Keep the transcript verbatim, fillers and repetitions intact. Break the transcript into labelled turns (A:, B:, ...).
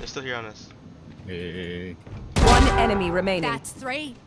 A: They're still here on us.
B: Hey.
C: One enemy remaining.
D: That's three.